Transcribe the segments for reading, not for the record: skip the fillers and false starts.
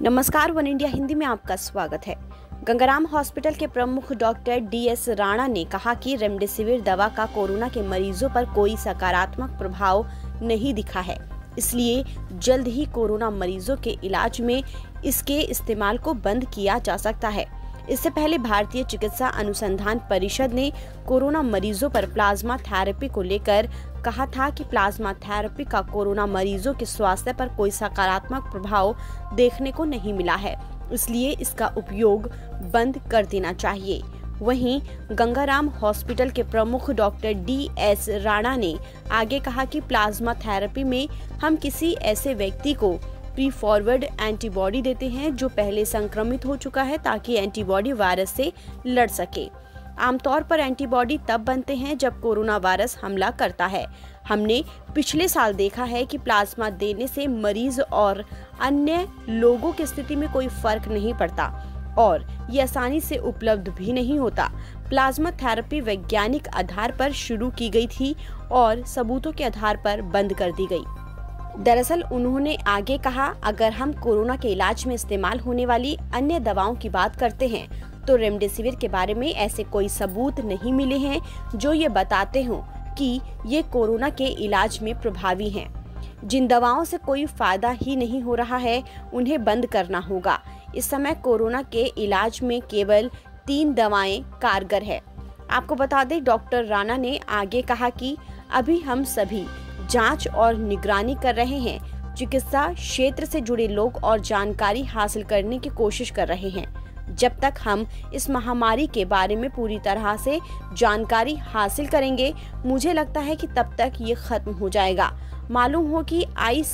नमस्कार, one India Hindi में आपका स्वागत है। गंगाराम हॉस्पिटल के प्रमुख डॉक्टर DS राणा ने कहा कि रेमडेसिविर दवा का कोरोना के मरीजों पर कोई सकारात्मक प्रभाव नहीं दिखा है, इसलिए जल्द ही कोरोना मरीजों के इलाज में इसके इस्तेमाल को बंद किया जा सकता है। इससे पहले भारतीय चिकित्सा अनुसंधान परिषद ने कोरोना मरीजों पर प्लाज्मा थेरेपी को लेकर कहा था कि प्लाज्मा थेरेपी का कोरोना मरीजों के स्वास्थ्य पर कोई सकारात्मक प्रभाव देखने को नहीं मिला है, इसलिए इसका उपयोग बंद कर देना चाहिए। वहीं गंगाराम हॉस्पिटल के प्रमुख डॉक्टर DS राणा ने आगे कहा कि प्लाज्मा थेरेपी में हम किसी ऐसे व्यक्ति को प्री फॉरवर्ड एंटीबॉडी देते हैं जो पहले संक्रमित हो चुका है, ताकि एंटीबॉडी वायरस से लड़ सके। आमतौर पर एंटीबॉडी तब बनते हैं जब कोरोना वायरस हमला करता है। हमने पिछले साल देखा है कि प्लाज्मा देने से मरीज और अन्य लोगों की स्थिति में कोई फर्क नहीं पड़ता और ये आसानी से उपलब्ध भी नहीं होता। प्लाज्मा थेरेपी वैज्ञानिक आधार पर शुरू की गई थी और सबूतों के आधार पर बंद कर दी गई। दरअसल उन्होंने आगे कहा, अगर हम कोरोना के इलाज में इस्तेमाल होने वाली अन्य दवाओं की बात करते हैं तो रेमडेसिविर के बारे में ऐसे कोई सबूत नहीं मिले हैं जो ये बताते हों कि ये कोरोना के इलाज में प्रभावी हैं। जिन दवाओं से कोई फायदा ही नहीं हो रहा है उन्हें बंद करना होगा। इस समय कोरोना के इलाज में केवल 3 दवाएं कारगर है। आपको बता दें, डॉक्टर राणा ने आगे कहा कि अभी हम सभी जांच और निगरानी कर रहे हैं। चिकित्सा क्षेत्र से जुड़े लोग और जानकारी हासिल करने की कोशिश कर रहे हैं। जब तक हम इस महामारी के बारे में पूरी तरह से जानकारी हासिल करेंगे, मुझे लगता है कि तब तक ये खत्म हो जाएगा। मालूम हो कि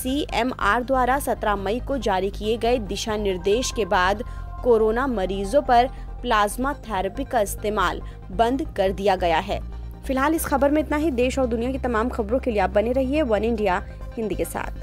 ICMR द्वारा 17 मई को जारी किए गए दिशा निर्देश के बाद कोरोना मरीजों पर प्लाज्मा थेरेपी का इस्तेमाल बंद कर दिया गया है। फिलहाल इस खबर में इतना ही। देश और दुनिया की तमाम खबरों के लिए आप बने रहिए वन इंडिया हिंदी के साथ।